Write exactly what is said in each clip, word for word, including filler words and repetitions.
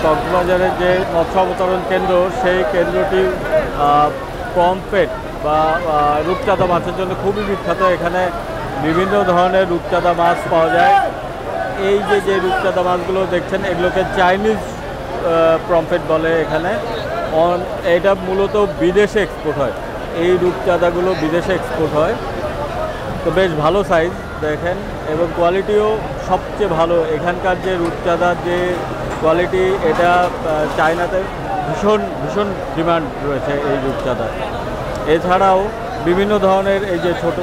কক্সবাজারের যে মৎস্য অবতরণ কেন্দ্র সেই কেন্দ্রটি পম্পেট বা রূপচাঁদা মাছের জন্য খুবই বিখ্যাত। এখানে বিভিন্ন ধরনের রূপচাঁদা মাছ পাওয়া যায়। এই যে যে রূপচাঁদা মাছগুলো দেখছেন এগুলোকে চাইনিজ পম্পেট বলে এখানে। এটা মূলত বিদেশে এক্সপোর্ট হয়, এই রূপচাঁদাগুলো বিদেশে এক্সপোর্ট হয়। তো বেশ ভালো সাইজ দেখেন এবং কোয়ালিটিও সবচেয়ে ভালো। এখানকার যে রূপচাঁদার যে কোয়ালিটি এটা চায়নাতে ভীষণ ভীষণ ডিমান্ড রয়েছে এই রূপচাঁদা। এছাড়াও বিভিন্ন ধরনের এই যে ছোট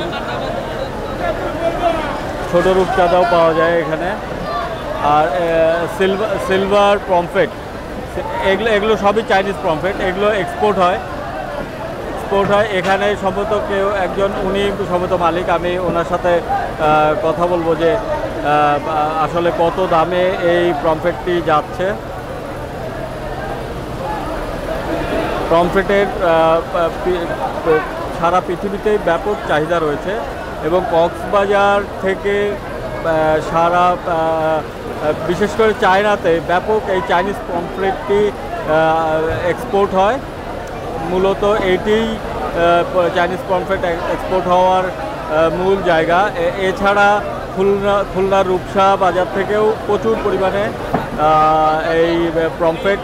ছোট রূপচাঁদাও পাওয়া যায় এখানে। আর সিলভার সিলভার পম্পেট এগুলো এগুলো সবই চাইনিজ পম্পেট, এগুলো এক্সপোর্ট হয় এক্সপোর্ট হয় এখানে সম্ভবত কেউ একজন, উনি সম্ভবত মালিক, আমি ওনার সাথে কথা বলবো যে আসলে কত দামে এই পম্পেটটি যাচ্ছে। পম্পেটের সারা পৃথিবীতেই ব্যাপক চাহিদা রয়েছে এবং কক্সবাজার থেকে সারা বিশেষ করে চায়নাতে ব্যাপক এই চাইনিজ পম্পলেটটি এক্সপোর্ট হয়। মূলত এটিই চাইনিজ পম্পলেট এক্সপোর্ট হওয়ার মূল জায়গা। এছাড়া খুলনা খুলনার রূপসা বাজার থেকেও প্রচুর পরিমাণে এই পম্পলেট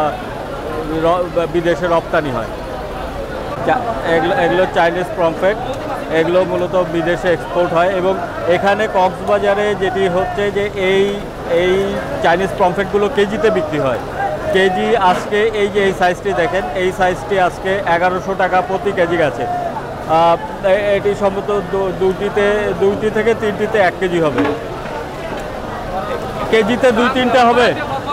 বিদেশে রপ্তানি হয়। এগুলো এগুলো চাইনিজ পম্পলেট, এগুলো মূলত বিদেশে এক্সপোর্ট হয় এবং এখানে কক্সবাজারে যেটি হচ্ছে যে এই এই চাইনিজ পম্পলেটগুলো কেজিতে বিক্রি হয়। কেজি আজকে এই যে এই সাইজটি দেখেন, এই সাইজটি আজকে এগারোশো টাকা প্রতি কেজি গেছে। এটি সম্ভবত দুটিতে দুইটি থেকে তিনটিতে এক কেজি হবে, কেজিতে দুই তিনটা হবে।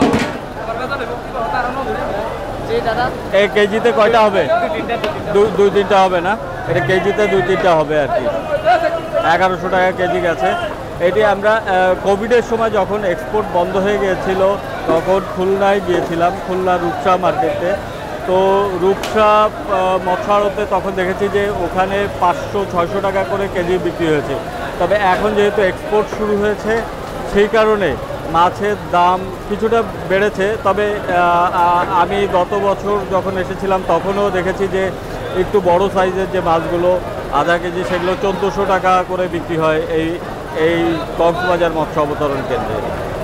এই কেজিতে কয়টা হবে? দুই তিনটা হবে না, এটা কেজিতে দুই তিনটা হবে আর কি। এগারোশো টাকা কেজি গেছে। এটি আমরা কোভিডের সময় যখন এক্সপোর্ট বন্ধ হয়ে গিয়েছিল তখন খুলনায় গিয়েছিলাম, খুলনা রূপসা মার্কেটে। তো রূপসা মৎস্য আড়তে তখন দেখেছি যে ওখানে পাঁচশো ছয়শো টাকা করে কেজি বিক্রি হয়েছে। তবে এখন যেহেতু এক্সপোর্ট শুরু হয়েছে সেই কারণে মাছের দাম কিছুটা বেড়েছে। তবে আমি গত বছর যখন এসেছিলাম তখনও দেখেছি যে একটু বড় সাইজের যে মাছগুলো আধা কেজি সেগুলো চোদ্দোশো টাকা করে বিক্রি হয় এই এই কক্সবাজার মৎস্য অবতরণ কেন্দ্রে।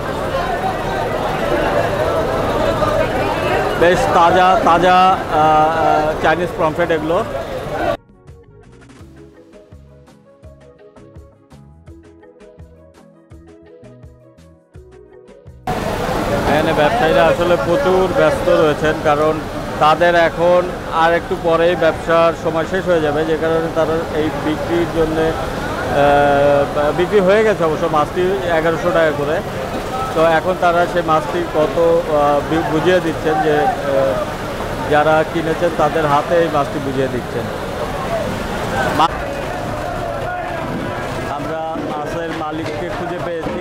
বেশ তাজা তাজা চাইনিজ পম্পলেট এগুলো। এখানে ব্যবসায়ীরা আসলে প্রচুর ব্যস্ত রয়েছেন, কারণ তাদের এখন আর একটু পরেই ব্যবসার সময় শেষ হয়ে যাবে, যে কারণে তারা এই বিক্রির জন্যে বিক্রি হয়ে গেছে অবশ্য মাছটি এগারোশো টাকা করে। তো এখন তারা সেই মাছটি কত বুঝিয়ে দিচ্ছেন, যে যারা কিনেছেন তাদের হাতে এই মাছটি বুঝিয়ে দিচ্ছেন। আমরা মাছের মালিককে খুঁজে পেয়েছি।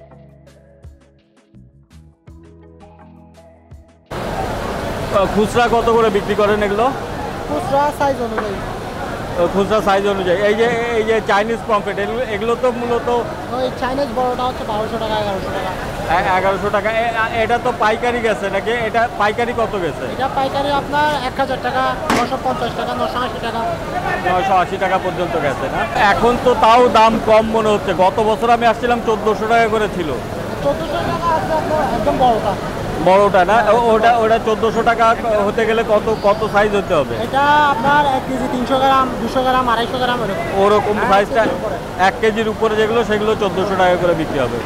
খুচরা কত করে বিক্রি করেন এগুলো? খুচরা সাইজ অনুযায়ী। খুচরা সাইজ অনুযায়ী। এই যে এই যে চাইনিজ পম্পলেট এগুলো এগুলো তো মূলত ওই চাইনিজ বড়টা হচ্ছে বারোশো টাকা এগারোশো টাকা। এগারোশো টাকা। এটা তো পাইকারি গেছে নাকি? এটা পাইকারি কত গেছে? এটা পাইকারি আপনার এক হাজার টাকা, নশো পঞ্চাশ টাকা, নশো আশি টাকা, নশো আশি টাকা পর্যন্ত গেছে না? এখন তো তাও দাম কম মনে হচ্ছে। গত বছর আমি আসছিলাম চোদ্দোশো টাকা করে ছিল। চোদ্দোশো টাকা আছে আপনার একদম বড়টা। বড়টা না? ওটা ওটা চোদ্দোশো টাকা হতে গেলে কত কত সাইজ হতে হবে? এটা আপনার এক কেজি তিনশো গ্রাম, দুশো গ্রাম, আড়াইশো গ্রাম এরকম। ওরকম সাইজটা এক কেজির উপরে যেগুলো সেগুলো চোদ্দোশো টাকা করে বিক্রি হবে।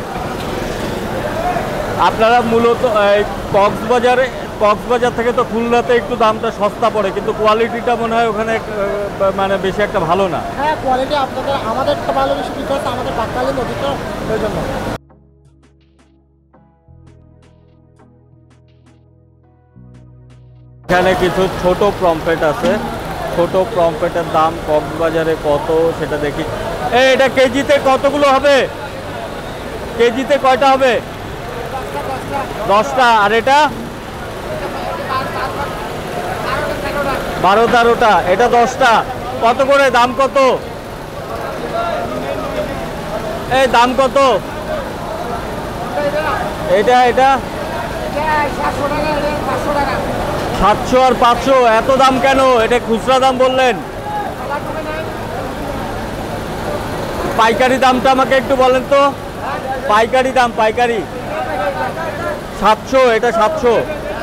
আপনারা মূলত কক্সবাজারে কক্সবাজার থেকে তো খুলনাতে একটু দামটা সস্তা পড়ে, কিন্তু কোয়ালিটিটা মনে হয় ওখানে মানে বেশি একটা ভালো না। হ্যাঁ, কোয়ালিটি আপনাদের আমাদের ভালো বেশি বিকজ আমাদের বাক্কালি নদীটা ওই জন্য। এখানে কিছু ছোট পম্পলেট আছে। ছোট পম্পলেটের দাম কক্সবাজারে কত সেটা দেখি। এই এটা কেজিতে কতগুলো হবে? কেজিতে কয়টা হবে? দশটা। আর এটা বারো তেরোটা। এটা দশটা। কত করে? দাম কত? এই দাম কত? এটা এটা সাতশো আর পাঁচশো, এত দাম কেন? এটা খুচরা দাম বললেন, পাইকারি দামটা আমাকে একটু বলেন তো। পাইকারি দাম, পাইকারি সাতশো, এটা সাতশো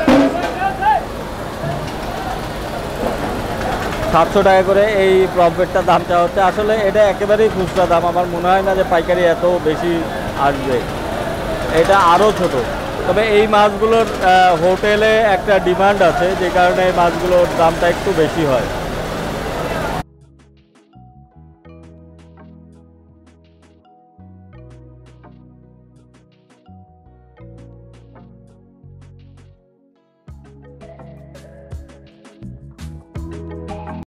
সাতশো টাকা করে এই প্রফিটটার দামটা হচ্ছে। আসলে এটা একেবারেই খুচরা দাম, আমার মনে হয় না যে পাইকারি এত বেশি আসবে, এটা আরও ছোট। তবে এই মাছগুলোর হোটেলে একটা ডিমান্ড আছে, যে কারণে এই মাছগুলোর দামটা একটু বেশি হয়।